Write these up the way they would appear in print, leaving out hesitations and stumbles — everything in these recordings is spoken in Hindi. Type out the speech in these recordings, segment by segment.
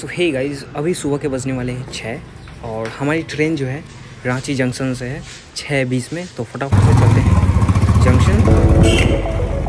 सो हे गाइस, अभी सुबह के बजने वाले हैं 6 और हमारी ट्रेन जो है रांची जंक्शन से है 6:20 में। तो फटाफट से चलते हैं जंक्शन।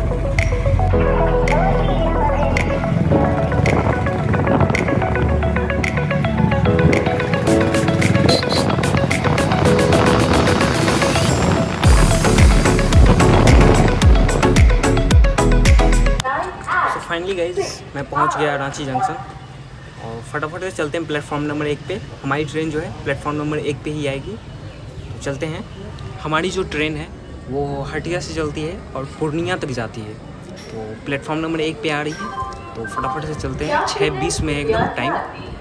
फाइनली गाइस मैं पहुंच गया रांची जंक्शन और फटाफट से चलते हैं प्लेटफॉर्म नंबर 1 पे। हमारी ट्रेन जो है प्लेटफॉर्म नंबर 1 पे ही आएगी। तो चलते हैं। हमारी जो ट्रेन है वो हटिया से चलती है और पूर्णिया तक जाती है। तो प्लेटफॉर्म नंबर 1 पे आ रही है। तो फटाफट से चलते हैं। 6:20 में एकदम टाइम।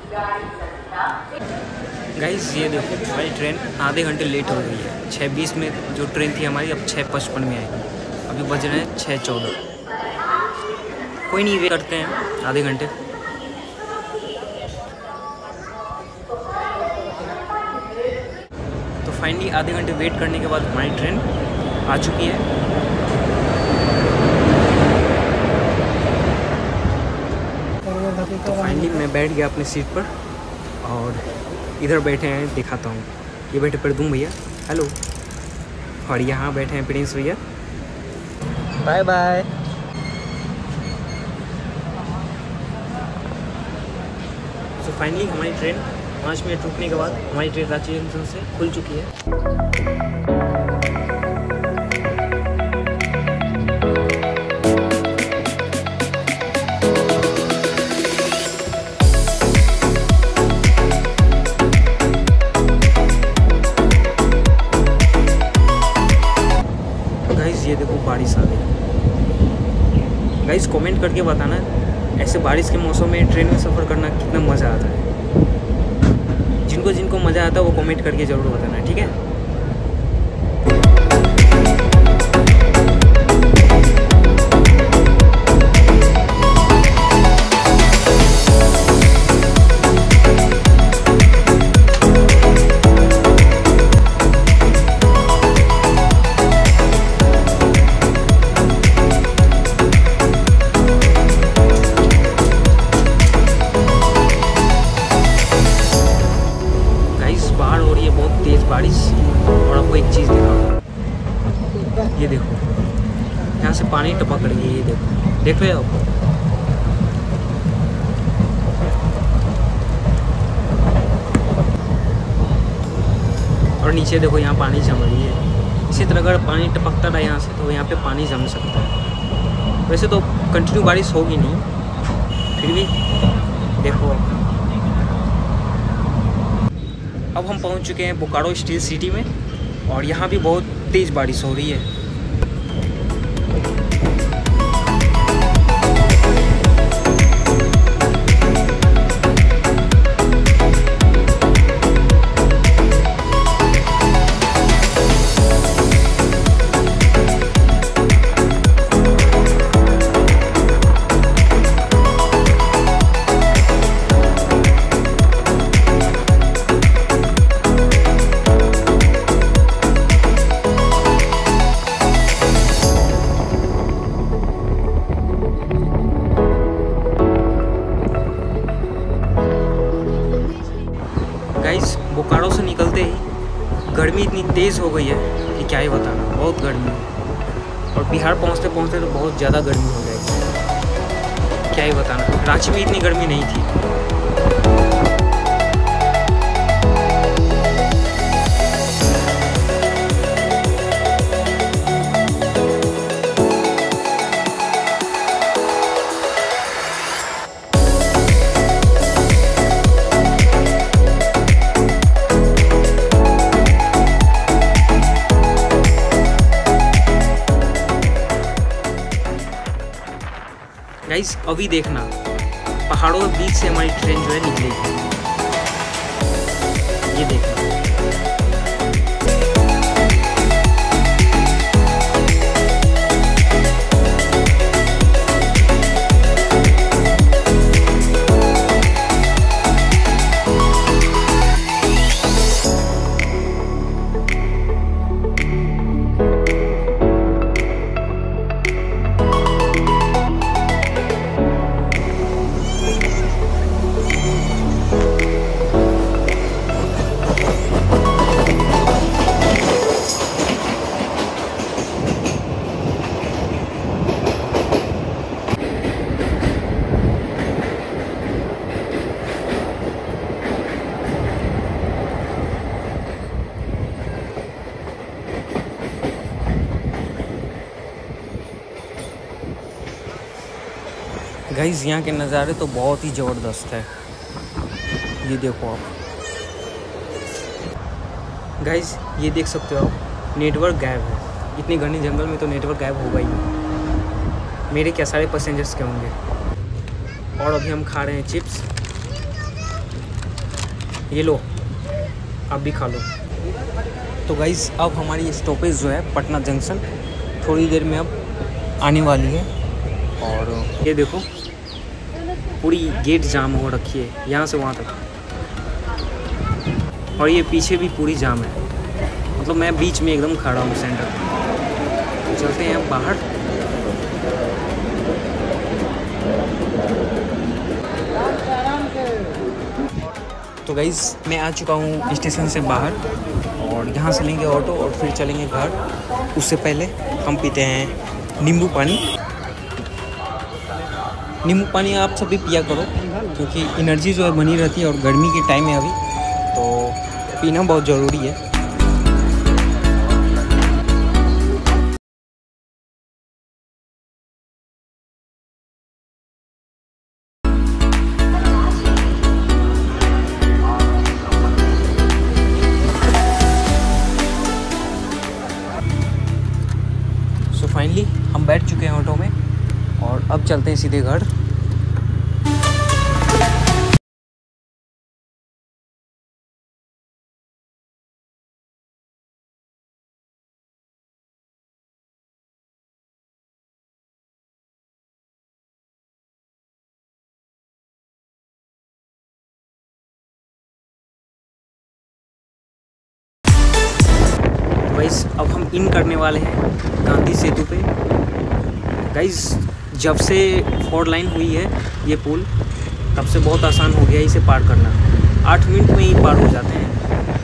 गाइस ये देखो, हमारी ट्रेन आधे घंटे लेट हो गई है। 6:20 में जो ट्रेन थी हमारी अब 6:55 में आएगी। अभी बज रहे हैं 6:14। कोई नहीं, वेट करते हैं आधे घंटे। तो फाइनली आधे घंटे वेट करने के बाद हमारी ट्रेन आ चुकी है। तो फाइनली मैं बैठ गया अपनी सीट पर और इधर बैठे हैं, दिखाता हूँ। ये बैठे प्रदूम भैया, हेलो। और यहाँ बैठे हैं प्रिंस भैया, बाय बाय। तो फाइनली हमारी ट्रेन 5 मिनट रुकने के बाद हमारी ट्रेन रांची जंक्शन से खुल चुकी है। गाइस ये देखो, बारिश आ गई। गाइस कमेंट करके बताना ऐसे बारिश के मौसम में ट्रेन में सफ़र करना कितना मज़ा आता है। जिनको मज़ा आता है वो कमेंट करके ज़रूर बताना, ठीक है। बारिश। और आपको एक चीज़ दिखाऊंगा, ये देखो, यहाँ से पानी टपक रही है। ये देखो, देख रहे हो आप। और नीचे देखो, यहाँ पानी जम रही है। इसी तरह अगर पानी टपकता रहा यहाँ से तो यहाँ पे पानी जम सकता है। वैसे तो कंटिन्यू बारिश होगी नहीं, फिर भी देखो। अब हम पहुंच चुके हैं बोकारो स्टील सिटी में और यहाँ भी बहुत तेज़ बारिश हो रही है। गाइस बोकारो से निकलते ही गर्मी इतनी तेज़ हो गई है कि क्या ही बताना, बहुत गर्मी है। और बिहार पहुंचते पहुंचते तो बहुत ज़्यादा गर्मी हो जाएगी, क्या ही बताना। रांची में इतनी गर्मी नहीं थी। गाइस अभी देखना, पहाड़ों के बीच से हमारी ट्रेन जो है निकलेगी। ये देखना। गाइस यहाँ के नज़ारे तो बहुत ही ज़बरदस्त है, ये देखो आप। गाइस ये देख सकते हो आप, नेटवर्क गायब है। इतने घने जंगल में तो नेटवर्क गायब होगा ही नहीं। मेरे क्या सारे पैसेंजर्स के होंगे। और अभी हम खा रहे हैं चिप्स। ये लो, आप भी खा लो। तो गाइस अब हमारी स्टॉपेज जो है पटना जंक्शन, थोड़ी देर में अब आने वाली है। और ये देखो पूरी गेट जाम हो रखी है यहाँ से वहाँ तक, और ये पीछे भी पूरी जाम है। मतलब मैं बीच में एकदम खड़ा हूँ सेंटर। तो चलते हैं अब बाहर। तो गाइस मैं आ चुका हूँ स्टेशन से बाहर, और यहाँ से लेंगे ऑटो और फिर चलेंगे घर। उससे पहले हम पीते हैं नींबू पानी। नींबू पानी आप सब भी पिया करो, क्योंकि एनर्जी जो है बनी रहती है, और गर्मी के टाइम में अभी तो पीना बहुत ज़रूरी है। सो फाइनली हम बैठ चुके हैं ऑटो में, और अब चलते हैं सीधे घर। गाइस अब हम इन करने वाले हैं गांधी सेतु पे। गाइस जब से 4 लाइन हुई है ये पुल, तब से बहुत आसान हो गया इसे पार करना। 8 मिनट में ही पार हो जाते हैं।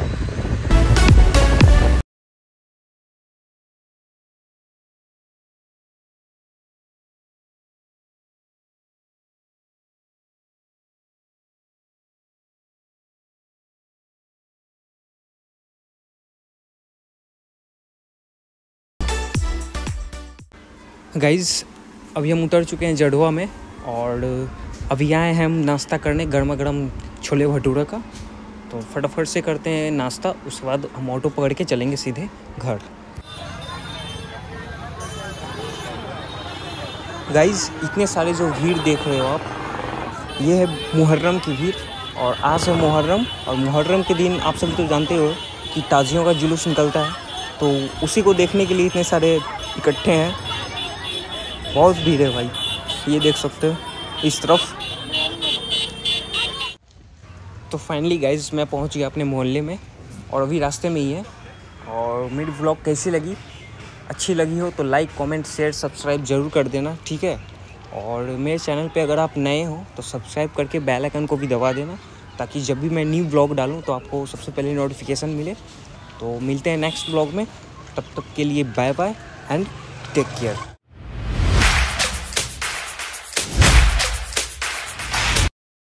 गाइस अभी हम उतर चुके हैं जड़वा में, और अभी आए हैं हम नाश्ता करने गर्मा गर्म छोले भटूरा का। तो फटाफट से करते हैं नाश्ता, उसके बाद हम ऑटो पकड़ के चलेंगे सीधे घर। गाइस इतने सारे जो भीड़ देख रहे हो आप, ये है मुहर्रम की भीड़। और आज है मुहर्रम, और मुहर्रम के दिन आप सभी तो जानते हो कि ताजियों का जुलूस निकलता है, तो उसी को देखने के लिए इतने सारे इकट्ठे हैं। बहुत भीड़ है भाई, ये देख सकते हो इस तरफ। तो फाइनली गाइज मैं पहुंच गया अपने मोहल्ले में, और अभी रास्ते में ही है। और मेरी व्लॉग कैसी लगी, अच्छी लगी हो तो लाइक कमेंट शेयर सब्सक्राइब ज़रूर कर देना, ठीक है। और मेरे चैनल पे अगर आप नए हो तो सब्सक्राइब करके बेल आइकन को भी दबा देना, ताकि जब भी मैं न्यू व्लॉग डालूँ तो आपको सबसे पहले नोटिफिकेशन मिले। तो मिलते हैं नेक्स्ट व्लॉग में, तब तक के लिए bye bye and take care.